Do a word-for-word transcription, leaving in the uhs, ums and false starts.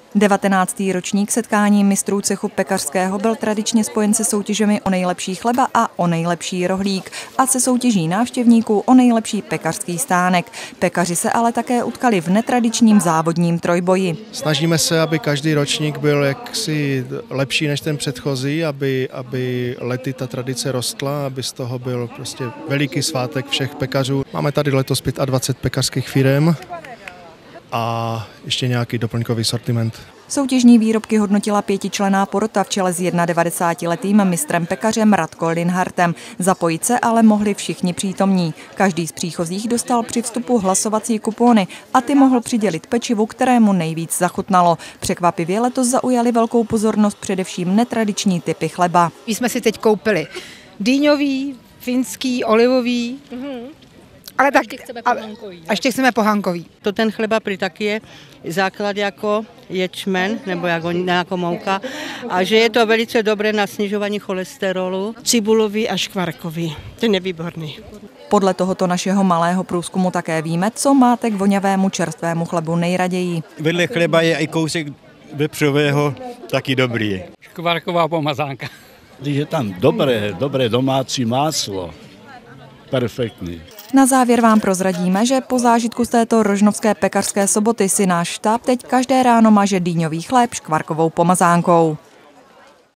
devatenáctý ročník setkání mistrů cechu pekařského byl tradičně spojen se soutěžemi o nejlepší chleba a o nejlepší rohlík a se soutěží návštěvníků o nejlepší pekařský stánek. Pekaři se ale také utkali v netradičním závodním trojboji. Snažíme se, aby každý ročník byl jaksi lepší než ten předchozí, aby, aby lety ta tradice rostla, aby z toho byl prostě veliký svátek všech pekařů. Máme tady letos dvacet pět pekařských firem a ještě nějaký doplňkový sortiment. Soutěžní výrobky hodnotila pětičlenná porota v čele s devadesátiletým mistrem pekařem Radko Linhartem. Zapojit se ale mohli všichni přítomní. Každý z příchozích dostal při vstupu hlasovací kupony a ty mohl přidělit pečivu, kterému nejvíc zachutnalo. Překvapivě letos zaujali velkou pozornost především netradiční typy chleba. My jsme si teď koupili dýňový, finský, olivový, mm-hmm. Ale tak, a, a ještě chceme pohankový. To ten chleba prý taky je základ jako ječmen, nebo jako, jako mouka, a že je to velice dobré na snižování cholesterolu. Cibulový a škvarkový, ten je výborný. Podle tohoto našeho malého průzkumu také víme, co máte k voňavému čerstvému chlebu nejraději. Vedle chleba je i kousek vepřového taky dobrý. Škvarková pomazánka. Když je tam dobré, dobré domácí máslo, perfektní. Na závěr vám prozradíme, že po zážitku z této rožnovské pekařské soboty si náš štáb teď každé ráno maže dýňový chléb škvarkovou pomazánkou.